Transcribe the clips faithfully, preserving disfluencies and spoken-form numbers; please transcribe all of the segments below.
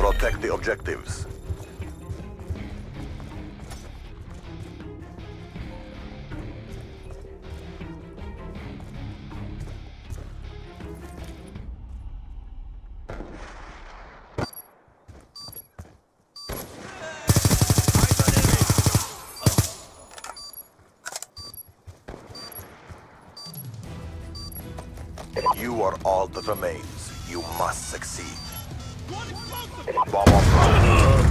Protect the objectives. You are all that remains. You must succeed. Bomb on ground.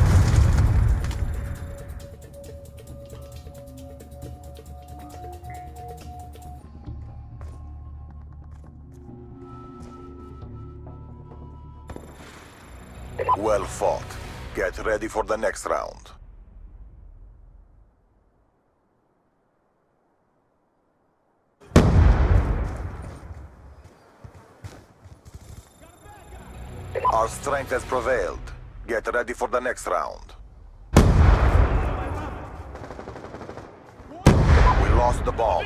Well fought. Get ready for the next round. Our strength has prevailed. Get ready for the next round. We lost the bomb.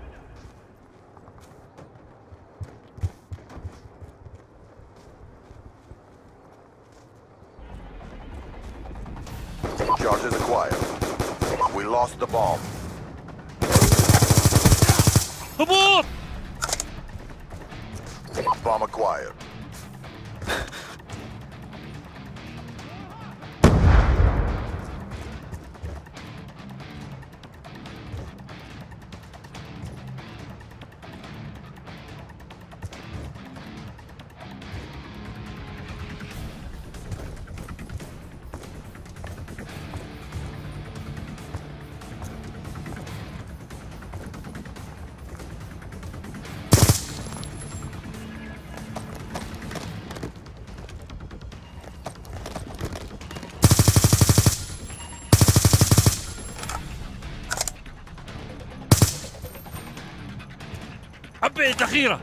Charges acquired. We lost the bomb. Bomb acquired. حبيت أخيرة.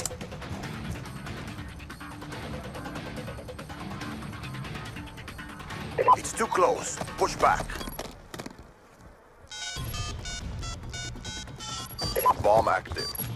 It's too close. Push back. Bomb active.